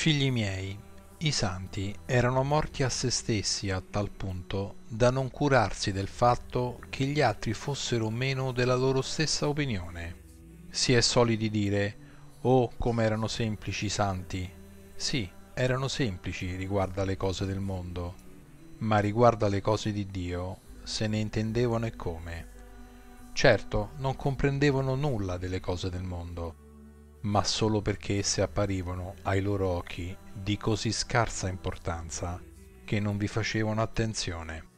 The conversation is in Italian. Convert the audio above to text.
Figli miei, i santi erano morti a se stessi a tal punto da non curarsi del fatto che gli altri fossero meno della loro stessa opinione. Si è soliti dire: "Oh, come erano semplici i santi!" Sì, erano semplici riguardo alle cose del mondo, ma riguardo alle cose di Dio se ne intendevano e come. Certo, non comprendevano nulla delle cose del mondo, ma solo perché esse apparivano ai loro occhi di così scarsa importanza che non vi facevano attenzione.